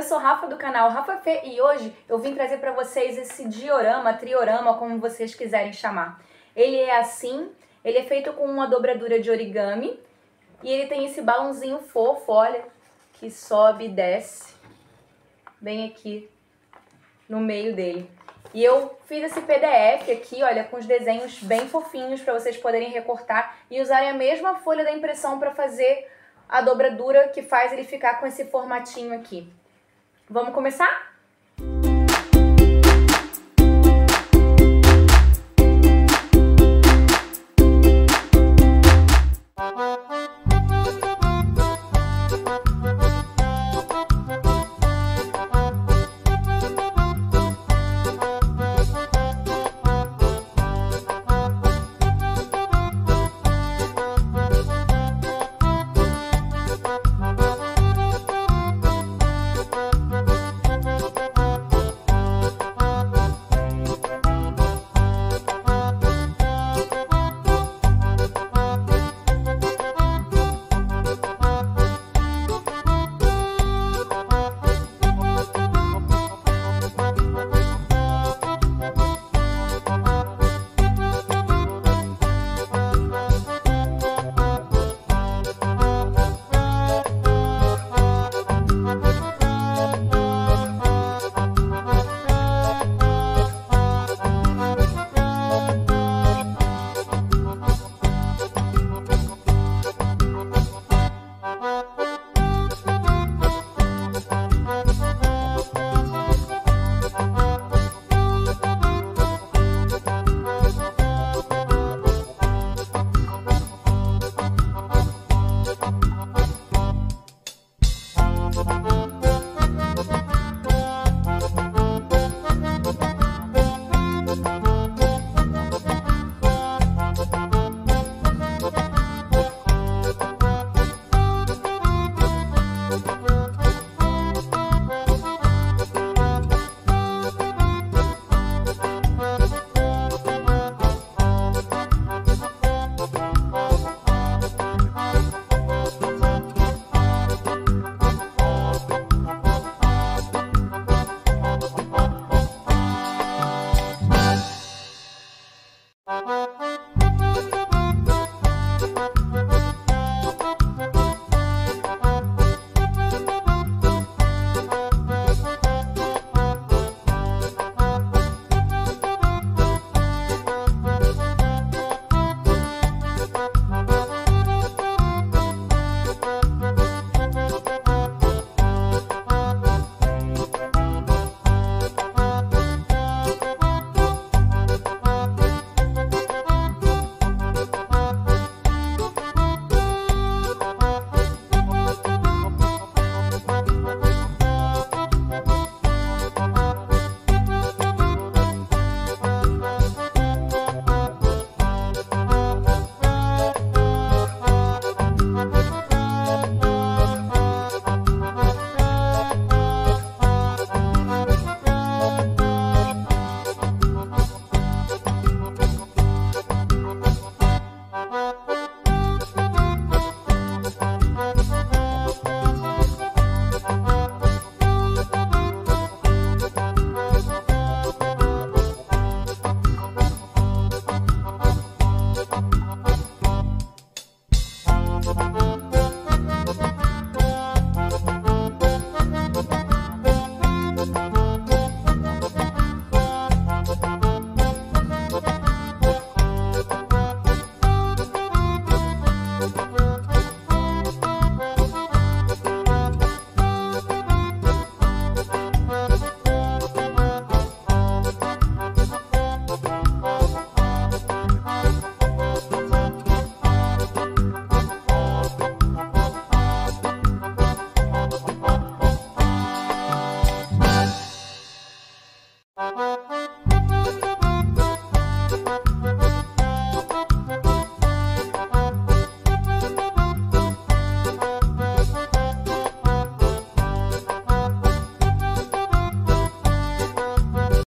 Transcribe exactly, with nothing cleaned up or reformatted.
sou Rafa do canal Rafa Fê e hoje eu vim trazer para vocês esse diorama, triorama, como vocês quiserem chamar. Ele é assim, ele é feito com uma dobradura de origami e ele tem esse balãozinho fofo, olha, que sobe e desce bem aqui no meio dele. E eu fiz esse P D F aqui, olha, com os desenhos bem fofinhos para vocês poderem recortar e usarem a mesma folha da impressão para fazer a dobradura que faz ele ficar com esse formatinho aqui. Vamos começar?